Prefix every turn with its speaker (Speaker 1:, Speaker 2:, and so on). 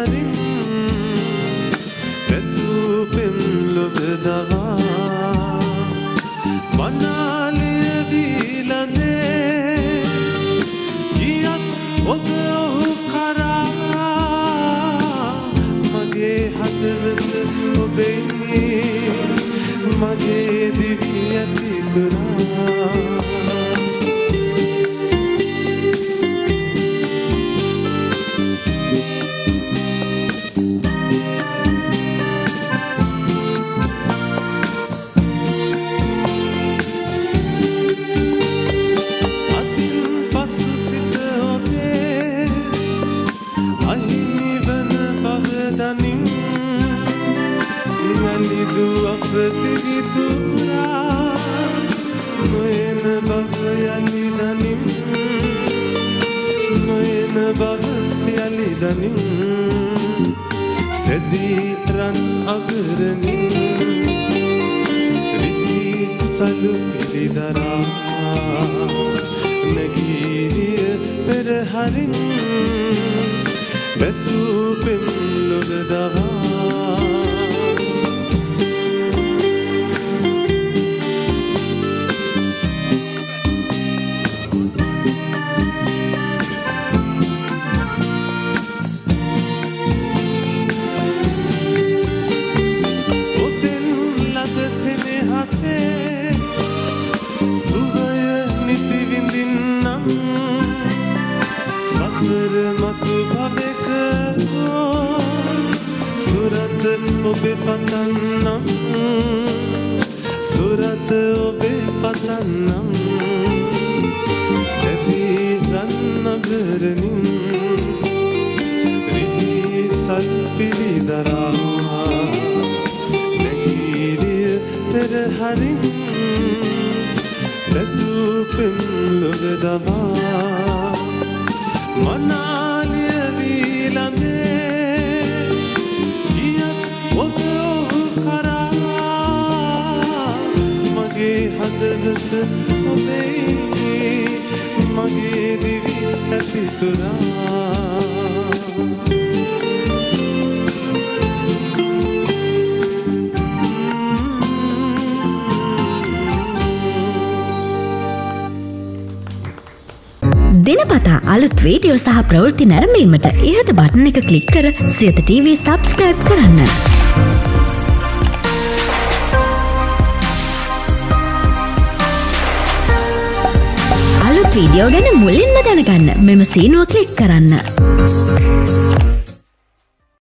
Speaker 1: හරින් පැතුපෙම් ලොබදවා මනාලිය දීලනේ ගියත් ඔබ ඔහු කරා මගේ හදවත ඔබේ මගේ දිවි ඇති තුරා සෙදීරන් අගරනින් රිදී සලු පිළිදරා නැගීනිය පෙරහරින් බැතුපෙම් ලොබදවා ඔබේ පතන්නම් සුරත ඔබේ පතන්නම් සැදීරන් නගරනින් රිදී සල් පිළිදරා නැගීරිය පෙරහරින් පැතුපෙම් ලොබදවා මනාලිය වීලඳේ හදවත ඔබේ මගේ දිවි ඇති තුරා
Speaker 2: දිනපතා අලුත් වීඩියෝ සහ ප්‍රවෘත්ති නැරඹීමට ඉහත බටන් එක ක්ලික් කර සියත TV සබ්ස්ක්‍රයිබ් කරන්න. අලුත් වීඩියෝ ගැන මුලින්ම දැනගන්න මෙම සීනුව ක්ලික් කරන්න.